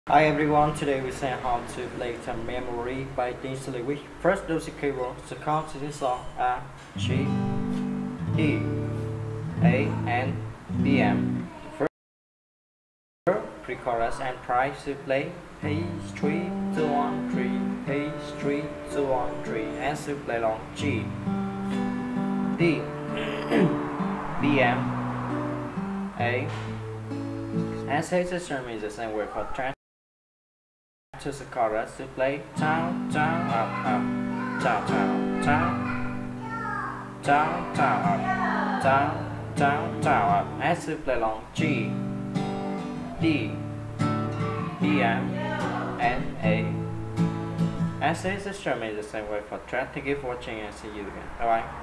Hi everyone, today we say how to play the memory by digitally with first those keyboard, the chords in this song are G, E, A, and B, M. First, pre-chorus and price to play H3, 2, 1, 3, H3, 2, 1, 3, and to play along G, D, B, M, A, and say the term is the same word for track. To the chorus to play down, down, up, up, down, down, down, down, down, up, down, down, down, up, and to play along G, D, B, M, and A. And say the strum is the same way for track. Thank you for watching and see you again. Bye bye.